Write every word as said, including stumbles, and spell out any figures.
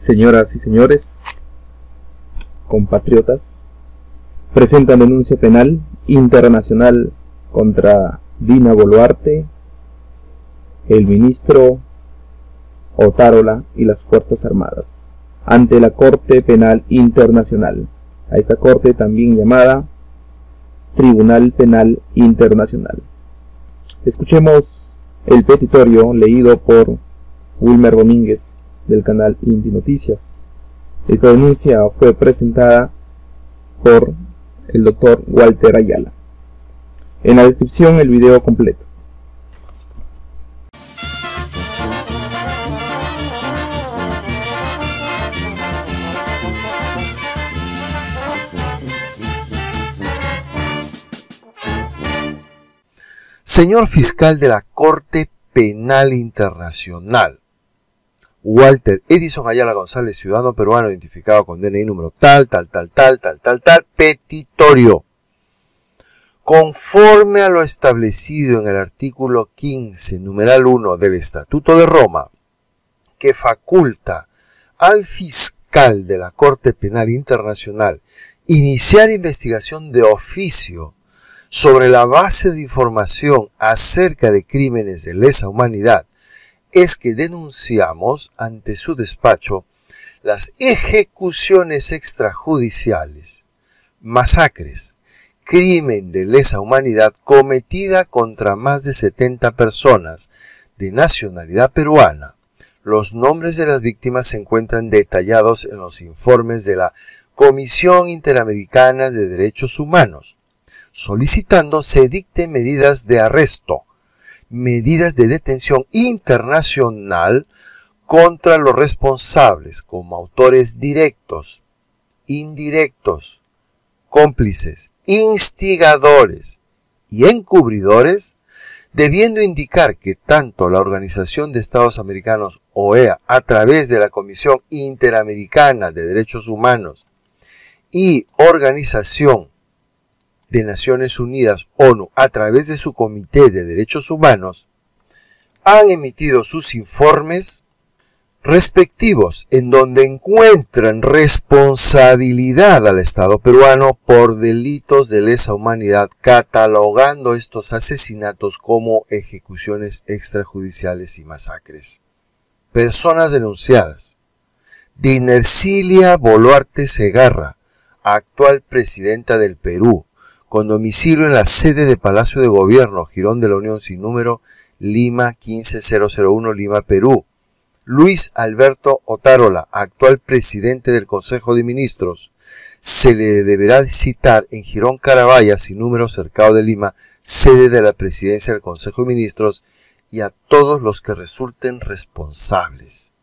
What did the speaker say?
Señoras y señores, compatriotas, presentan denuncia penal internacional contra Dina Boluarte, el ministro Otárola y las Fuerzas Armadas ante la Corte Penal Internacional, a esta corte también llamada Tribunal Penal Internacional. Escuchemos el petitorio leído por Wilmer Domínguez del canal Inti Noticias. Esta denuncia fue presentada por el doctor Walter Ayala. En la descripción el video completo. Señor fiscal de la Corte Penal Internacional, Walter Edison Ayala González, ciudadano peruano identificado con D N I número tal, tal, tal, tal, tal, tal, tal, petitorio. Conforme a lo establecido en el artículo quince, numeral uno del Estatuto de Roma, que faculta al fiscal de la Corte Penal Internacional iniciar investigación de oficio sobre la base de información acerca de crímenes de lesa humanidad, es que denunciamos ante su despacho las ejecuciones extrajudiciales, masacres, crimen de lesa humanidad cometida contra más de setenta personas de nacionalidad peruana. Los nombres de las víctimas se encuentran detallados en los informes de la Comisión Interamericana de Derechos Humanos, solicitando se dicten medidas de arresto, medidas de detención internacional contra los responsables como autores directos, indirectos, cómplices, instigadores y encubridores, debiendo indicar que tanto la Organización de Estados Americanos, O E A, a través de la Comisión Interamericana de Derechos Humanos y Organización de Naciones Unidas, ONU, a través de su Comité de Derechos Humanos, han emitido sus informes respectivos en donde encuentran responsabilidad al Estado peruano por delitos de lesa humanidad, catalogando estos asesinatos como ejecuciones extrajudiciales y masacres. Personas denunciadas: Dina Ercilia Boluarte Segarra, actual presidenta del Perú, con domicilio en la sede de Palacio de Gobierno, Jirón de la Unión sin número, Lima quince mil uno, Lima, Perú. Luis Alberto Otárola, actual presidente del Consejo de Ministros, se le deberá citar en Jirón Carabaya sin número, Cercado de Lima, sede de la presidencia del Consejo de Ministros, y a todos los que resulten responsables.